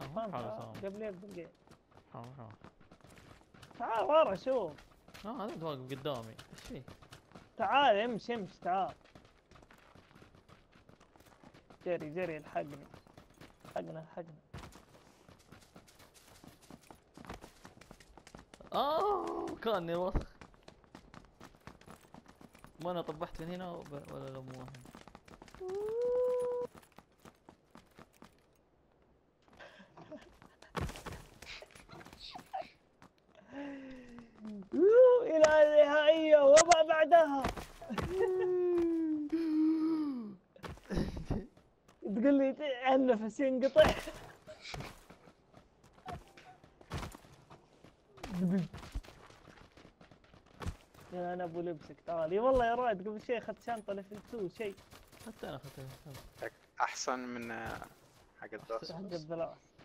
قبل يبدا الجيم. حاول. تعال ورا شوف. هذا انت واقف قدامي، ايش فيه؟ تعال امش تعال. جري الحقني. الحقنا. كاني وسخ. ما انا طبحت من هنا ولا لا مو هنا. إلى النهائية وما بعدها. تقول لي النفس ينقطع. يا انا ابو لبسك تعال. اي والله يا رائد قبل شيء اخذت شنطه ليفل 2 شيء. حتى انا اخذتها. احسن من حق الدوس. حق الثلاث.